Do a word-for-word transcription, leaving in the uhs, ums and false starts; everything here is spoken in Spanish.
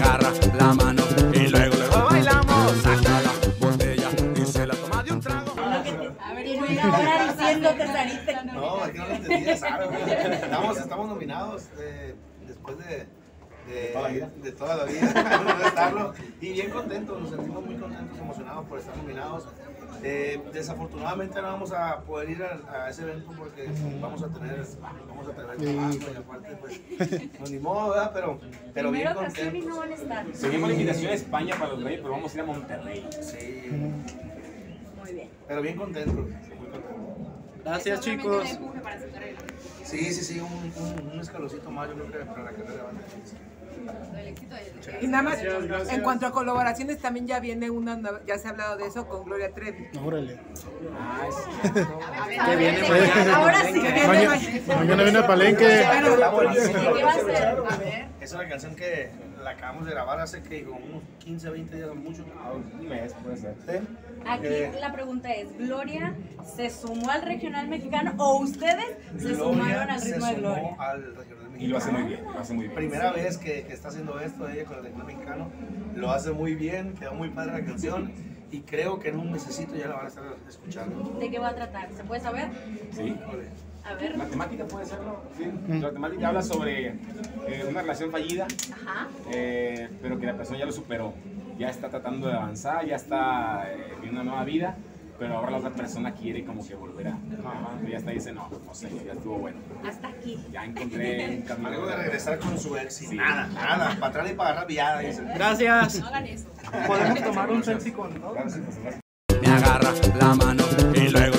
agarra la mano y luego luego bailamos. Saca la botella y se la toma de un trago. A ver, y ahora diciéndote, Sarita. No, es que no lo entendí, Sara. Estamos, estamos nominados eh, después de, de, toda la vida. de toda la vida, de estarlo, y bien contentos, nos sentimos muy contentos, emocionados por estar nominados. Eh, desafortunadamente no vamos a poder ir a, a ese evento porque vamos a tener, vamos a tener trabajo y aparte pues, no ni modo, ¿verdad? Pero, pero bien Primera ocasión y contentos. no van a estar. Seguimos la invitación a España para los Reyes, pero vamos a ir a Monterrey. Sí, Muy bien. pero bien contentos, muy contentos. Gracias, chicos. Sí, sí, sí, un, un, un escaloncito más, yo creo que para la carrera van a Y nada más, en cuanto a colaboraciones, también ya viene una, nueva- ya se ha hablado de eso con Gloria Trevi. Órale. Ah, es cierto. Que viene Ahora mañana. Ahora sí. Que viene Mañana, ma- mañana viene a Palenque. Está buenísimo. ¿Qué va a hacer? A ver. Es una canción que la acabamos de grabar hace que como unos quince, veinte días, mucho. Ah, un mes puede ser. ¿Sí? Aquí Eh, la pregunta es, ¿Gloria se sumó al regional mexicano o ustedes se Gloria sumaron al se ritmo de sumó Gloria? al regional mexicano. Y lo hace muy bien, lo hace muy bien. Primera vez que, que está haciendo esto ella con el regional mexicano. Lo hace muy bien, quedó muy padre la canción. Y creo que en un mesecito ya la van a estar escuchando. ¿De qué va a tratar? ¿Se puede saber? Sí. Híjole. A ver. La temática puede serlo. Sí. La temática habla sobre eh, una relación fallida, Ajá. eh, pero que la persona ya lo superó. Ya está tratando de avanzar, ya está eh, viviendo una nueva vida, pero ahora la otra persona quiere como que volver a. Pero ya está y dice, no, no sé, ya estuvo bueno. Hasta aquí. Ya encontré un camino. Algo de regresar con su ex y Sí. nada, nada, para atrás y para agarrar viada, dice. Gracias. No hagan eso. Podemos tomar un selfie con. Gracias, pues, gracias. Me agarra la mano y luego